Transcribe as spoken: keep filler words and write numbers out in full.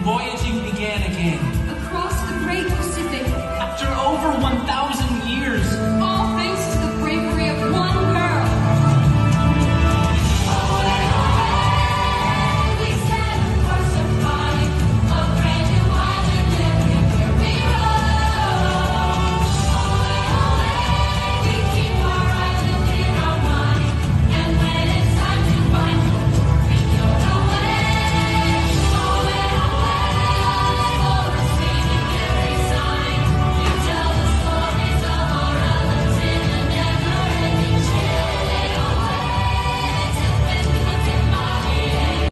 voyaging began again. Across the great Pacific. After over one thousand